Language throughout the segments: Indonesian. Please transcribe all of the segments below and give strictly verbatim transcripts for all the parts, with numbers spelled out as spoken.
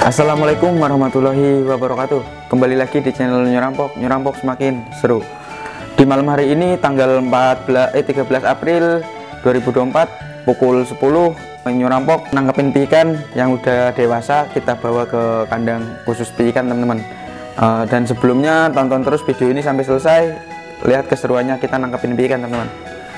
Assalamualaikum warahmatullahi wabarakatuh. Kembali lagi di channel Nyurampok. Nyurampok semakin seru. Di malam hari ini tanggal empat belas eh tiga belas April dua ribu dua puluh empat pukul sepuluh, Nyurampok nangkepin ikan yang udah dewasa kita bawa ke kandang khusus ikan, teman-teman. Uh, dan sebelumnya tonton terus video ini sampai selesai. Lihat keseruannya kita nangkepin ikan, teman-teman.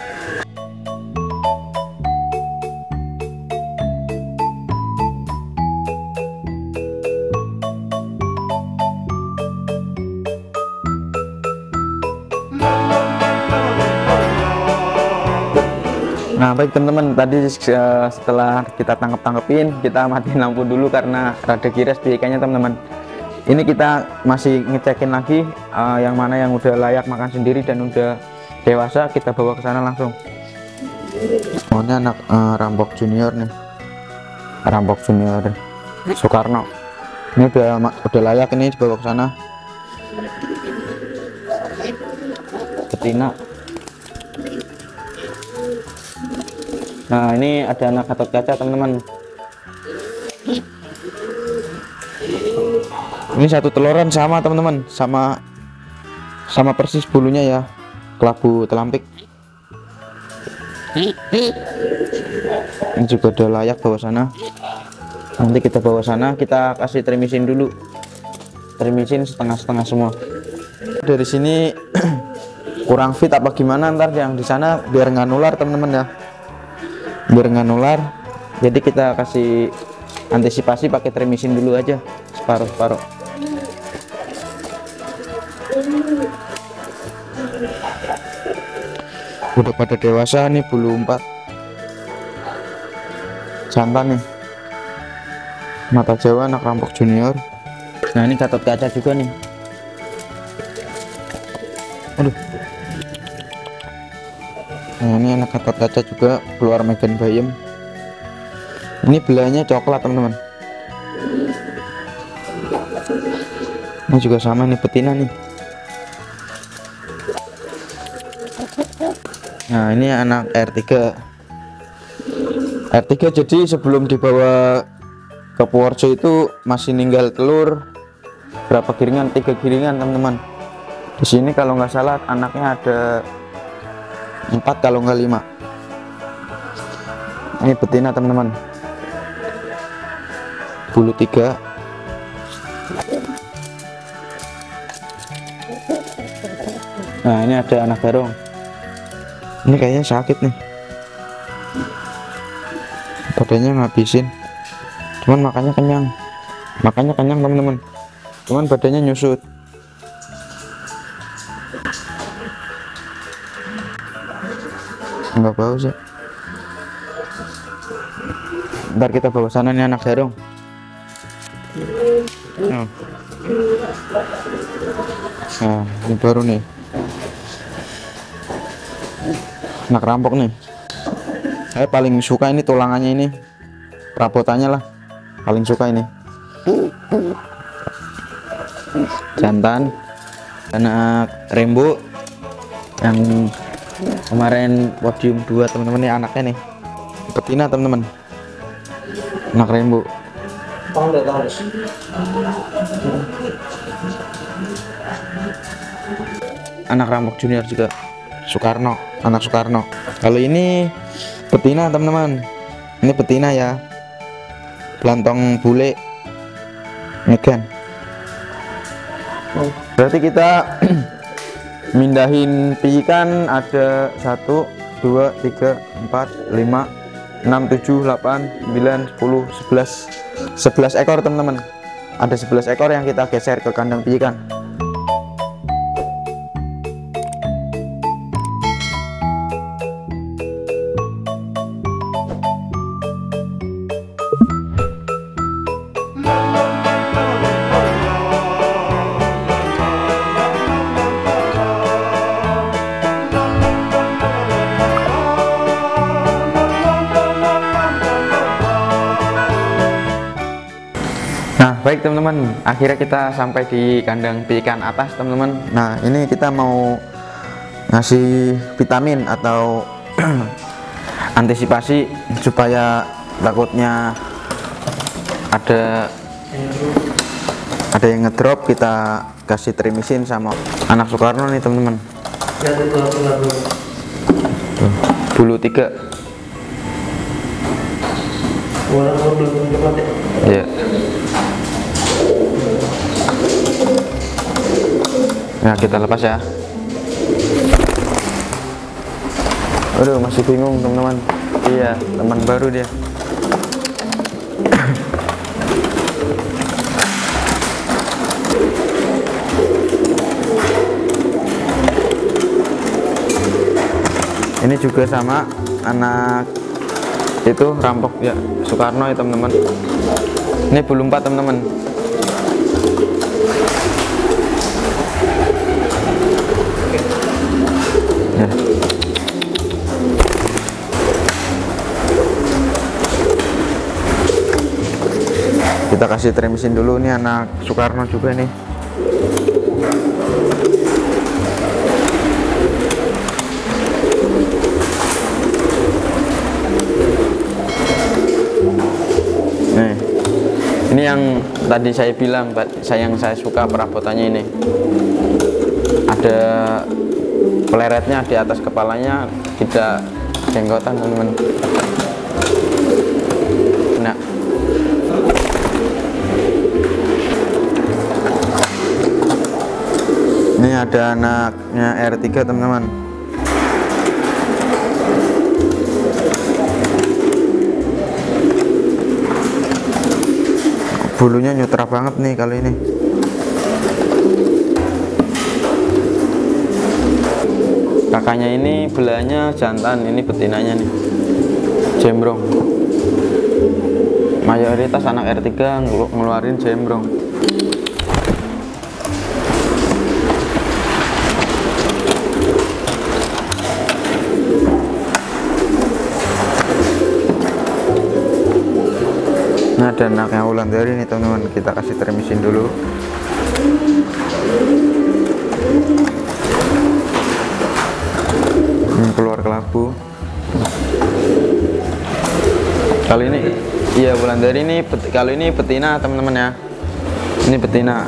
Nah baik teman-teman, tadi uh, setelah kita tangkap-tangkepin, kita matiin lampu dulu karena rada gires di ikannya, teman-teman. Ini kita masih ngecekin lagi uh, yang mana yang udah layak makan sendiri dan udah dewasa, kita bawa ke sana langsung. Oh, ini anak uh, Rampok Junior nih, Rampok Junior Soekarno. Ini udah udah layak, ini dibawa ke sana. Betina. Nah ini ada anak Gatot Kaca, teman-teman. Ini satu teloran sama, teman-teman, sama sama persis bulunya ya, kelabu telampik. Ini juga udah layak bawa sana. Nanti kita bawa sana, kita kasih trimisin dulu, trimisin setengah-setengah semua. Dari sini kurang fit apa gimana, ntar yang di sana biar nggak nular, teman-teman ya, biar nggak nular. Jadi kita kasih antisipasi pakai trimisin dulu aja, separuh-separuh. Udah pada dewasa nih, bulu empat, jantan nih, mata Jawa, anak Rampok Junior. Nah ini Gatot Kaca juga nih. Aduh. Nah ini anak Gatot Kaca juga, keluar Megan Bayem. Ini belanya coklat, teman-teman. Ini juga sama nih, betina nih. Nah ini anak R tiga R tiga. Jadi sebelum dibawa ke Purworejo itu masih ninggal telur berapa giringan, tiga giringan, teman-teman. Di sini kalau nggak salah anaknya ada empat kalau nggak lima. Ini betina, teman-teman, bulu tiga. Nah ini ada anak garong. Ini kayaknya sakit nih, badannya ngabisin, cuman makannya kenyang, makannya kenyang teman-teman, cuman badannya nyusut. Nggak bau sih. Ntar kita bawa sana nih anak garong. Nah, nah ini baru nih anak Rampok nih. Saya paling suka ini tulangannya, ini perabotannya lah, paling suka ini. Jantan, anak Rembo yang kemarin podium dua, teman-teman. Ini anaknya nih, betina, teman-teman, anak Rembo. Anak Rampok Junior juga, Soekarno, anak Soekarno. Kalau ini betina, teman-teman, ini betina ya, belantong bule Megan. Berarti kita mindahin ikan ada satu, dua, tiga, empat, lima, enam, tujuh, delapan, sembilan, sepuluh, sebelas, sebelas ekor, teman-teman. Ada sebelas ekor yang kita geser ke kandang ikan. Baik teman-teman, akhirnya kita sampai di kandang ikan atas, teman-teman. Nah ini kita mau ngasih vitamin atau antisipasi supaya takutnya ada Ada yang ngedrop, kita kasih trimisin sama anak Soekarno nih teman-teman. Bulu tiga. Ya. Nah, kita lepas ya. Aduh, masih bingung teman-teman. Iya, teman baru dia. Ini juga sama anak itu rampok ya Soekarno ya teman-teman. Ini bulu empat teman-teman. Ya. Kita kasih trimisin dulu nih anak Soekarno juga nih. Nih, ini yang tadi saya bilang, saya yang saya suka perabotannya ini. Ada peleretnya di atas kepalanya, tidak jenggotan teman-teman. Nah, ini ada anaknya R tiga teman-teman. Bulunya nyutra banget nih kali ini. Kakaknya ini belanya jantan, ini betinanya nih jembrong. Mayoritas anak R tiga ngeluarin jembrong. Nah, ada anaknya Wulandari nih teman-teman, kita kasih trimisin dulu. Ini keluar kelabu. Kali ini iya Wulandari ini, kali ini betina teman-teman ya. Ini betina.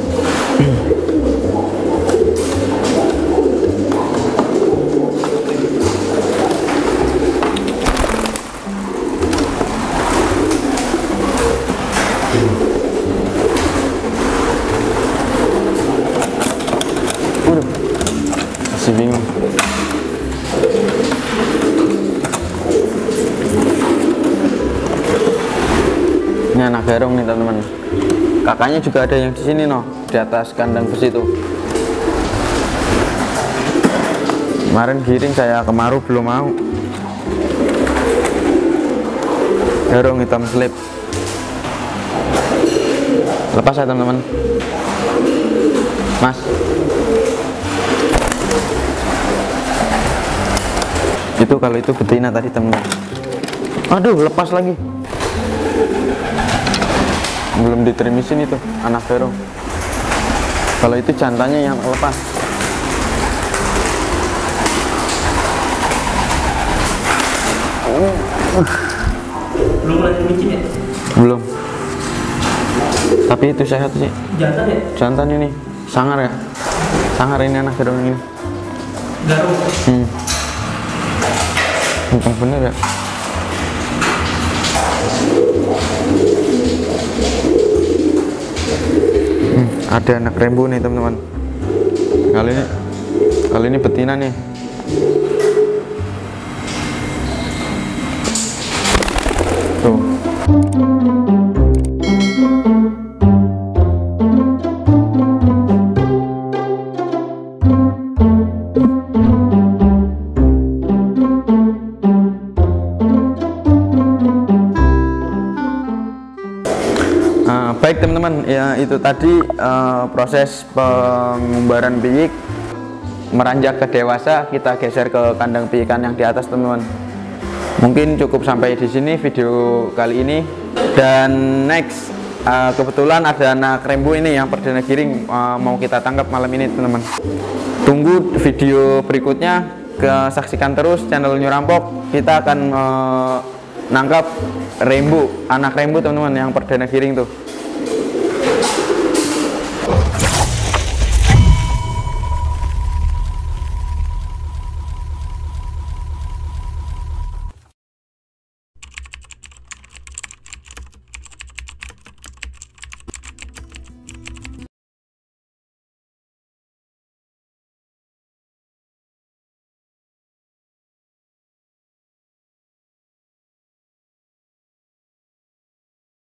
Masih bingung. Ini anak garong nih teman-teman. Kakaknya juga ada yang di sini noh, di atas kandang besi itu. Kemarin giring saya kemaru belum mau. Garong hitam slip. Lepas ya teman-teman. Mas. Itu kalau itu betina tadi teman-teman. Aduh, lepas lagi. Belum ditrimisin itu anak verong. Kalau itu jantannya yang lepas. Belum lagi micin ya? Belum. Tapi itu sehat sih. Jantan ya? Jantan ini. Sangar ya? Sangar ini anak verong ini. Garung. Hmm. Entah bener ya. Hmm, ada anak rembu nih teman-teman. Kali ini, kali ini betina nih. Tuh. Baik teman-teman, ya itu tadi uh, proses pengumbaran piyik meranjak ke dewasa. Kita geser ke kandang piyikan yang di atas teman-teman. Mungkin cukup sampai di sini video kali ini. Dan next uh, kebetulan ada anak rembu ini yang perdana giring uh, mau kita tangkap malam ini teman-teman. Tunggu video berikutnya, ke saksikan terus channel New Rampok. Kita akan uh, nangkap rembu, anak rembu teman-teman yang perdana giring tuh.